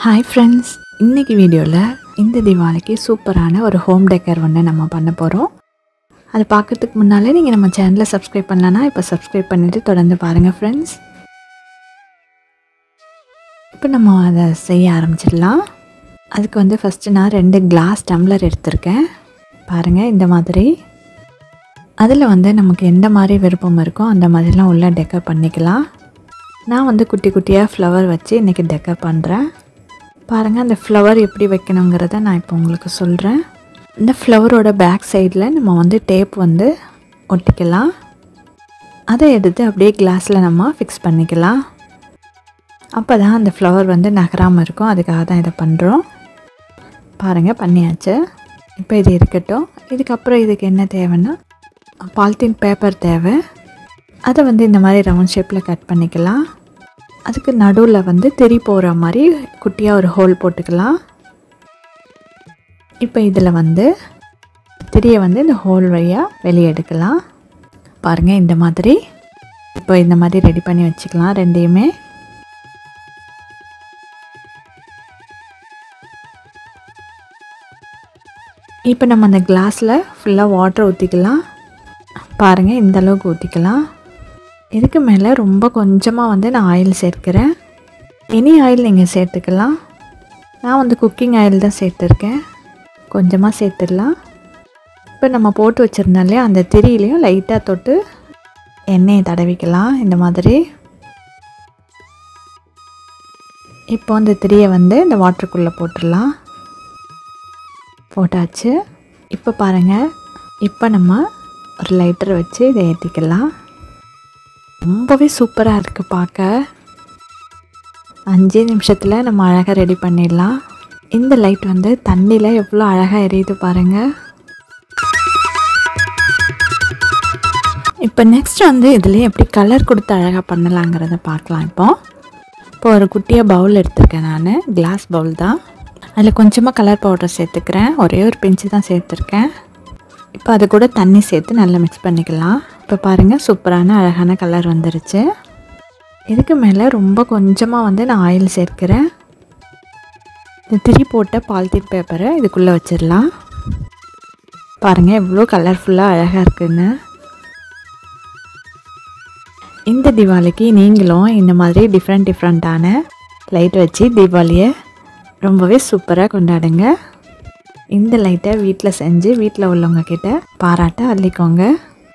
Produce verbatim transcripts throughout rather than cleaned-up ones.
Hi friends, இன்னைக்கு வீடியோல இந்த தீபாவளிக்கு சூப்பரான ஒரு ஹோம் டெக்கர் ஒன்று நம்ம பண்ண போறோம். அது பார்க்கிறதுக்கு முன்னாலே நீங்க நம்ம சேனலை சப்ஸ்கிரைப் பண்ணலனா இப்ப சப்ஸ்கிரைப் பண்ணிட்டு தொடர்ந்து பாருங்க friends. இப்போ நம்ம அத செய்ய ஆரம்பிச்சிடலாம். அதுக்கு வந்து ஃபர்ஸ்ட் நான் ரெண்டு கிளாஸ் டம்ளர் எடுத்துர்க்கேன். பாருங்க இந்த மாதிரி. அதில வந்து நமக்கு எந்த மாதிரி விருப்பம் இருக்கோ அந்த மாதிரிலாம் உள்ள டெக்கர் பண்ணிக்கலாம். நான் வந்து குட்டி குட்டியா ஃப்ளவர் வச்சு இன்னைக்கு டெக்கர் பண்றேன். பாருங்க அந்த ஃப்ளவர் எப்படி வைக்கணும்ங்கறத நான் இப்போ உங்களுக்கு சொல்றேன். இந்த ஃப்ளவரோட பேக் சைடுல நம்ம வந்து டேப் வந்து ஒட்டிக்கலாம். அதை எடுத்து அப்படியே கிளாஸ்ல நம்ம ஃபிக்ஸ் பண்ணிக்கலாம். அப்பதான் அந்த ஃப்ளவர் வந்து நகராம இருக்கும். அதுக்காக தான் இத பண்றோம். பாருங்க பண்ணியாச்சு. இப்போ இது இருக்கட்டும். இதுக்கு அப்புறம் இதுக்கு என்ன தேவைன்னா பாலித்தீன் பேப்பர் தேவை. அதை வந்து இந்த மாதிரி ரவுண்ட் ஷேப்ல கட் பண்ணிக்கலாம். அதுக்கு நடுவுல வந்து திரி போற மாதிரி குட்டியா ஒரு ஹோல் போட்டுக்கலாம். இப்போ இதல வந்து திரியை வந்து இந்த ஹோல் வழியா வெளிய எடுக்கலாம். பாருங்க இந்த மாதிரி. இப்போ இந்த மாதிரி ரெடி பண்ணி வச்சுக்கலாம் ரெண்டையுமே. இப்போ நம்ம அந்த கிளாஸ்ல ஃபுல்லா வாட்டர் ஊத்திக்கலாம். பாருங்க இந்த அளவுக்கு ஊத்திக்கலாம். இதுக்கு மேல ரொம்ப கொஞ்சமா வந்து நான் ஆயில் சேர்க்கிறேன். எனி ஆயில் நீங்க சேர்த்துக்கலாம். நான் வந்து குக்கிங் ஆயில் தான் சேர்த்திருக்கேன். கொஞ்சமா சேர்த்துடலாம். இப்போ நம்ம போட்டு வச்சிருந்தாலே அந்த திரியிலயும் லைட்டா தொட்டு எண்ணெயை தடவிக்கலாம் இந்த மாதிரி. இப்போ அந்த திரியை வந்து இந்த வாட்டருக்குள்ள போட்டுடலாம். போட்டாச்சு. இப்போ பாருங்க. இப்போ நம்ம ஒரு லைட்டர் வச்சு இதை ஏத்திக்கலாம். ரொம்பவே சூப்பரா இருக்கு பார்க்க. அஞ்சு நிமிஷத்துல நம்ம அழகா ரெடி பண்ணிடலாம். இந்த லைட் வந்து தண்ணில எவ்வளவு அழகா எரியுது பாருங்க. இப்போ நெக்ஸ்ட் வந்து இதுல எப்படி கலர் கொடுத்து அழகா பண்ணலாம்ங்கறத பார்க்கலாம் இப்போ. இப்போ ஒரு குட்டியா பவுல் எடுத்துர்க்கேன் நான். கிளாஸ் பவுல் தான். அதுல கொஞ்சமா கலர் பவுடர் சேர்த்துக்கிறேன். ஒரே ஒரு பிஞ்ச் தான் சேர்த்திருக்கேன். இப்போ அது கூட தண்ணி சேர்த்து நல்லா மிக்ஸ் பண்ணிக்கலாம். இப்போ பாருங்க சூப்பரான அழகான கலர் வந்துருச்சு. இதுக்கு மேல ரொம்ப கொஞ்சமா வந்து நான் ஆயில் சேர்க்கிறேன். இந்த திரி போட்ட பாலித்தீன் பேப்பரை இதுக்குள்ள வச்சிரலாம். பாருங்க எவ்வளவு கலர்ஃபுல்லா அழகா இருக்குன்னு. இந்த தீபாவளிக்கு நீங்களும் இந்த மாதிரி டிஃபரண்ட் டிஃபரண்டான லைட் வச்சு தீபாவளியை ரொம்பவே சூப்பரா கொண்டாடுங்க. இந்த லைட்டை வீட்ல செஞ்சு வீட்ல உள்ளவங்க கிட்ட பாராட்ட அள்ளிக்கோங்க.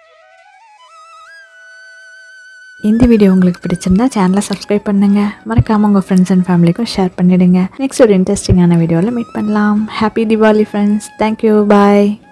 இந்த வீடியோ உங்களுக்கு பிடிச்சிருந்தா சேனலை சப்ஸ்கிரைப் பண்ணுங்க. மறக்காம உங்க ஃப்ரெண்ட்ஸ் அண்ட் ஃபேமிலிக்கும் ஷேர் பண்ணிடுங்க. நெக்ஸ்ட் ஒரு இன்ட்ரெஸ்டிங்கான வீடியோல மீட் பண்ணலாம். Happy Deepavali friends. Thank you. Bye.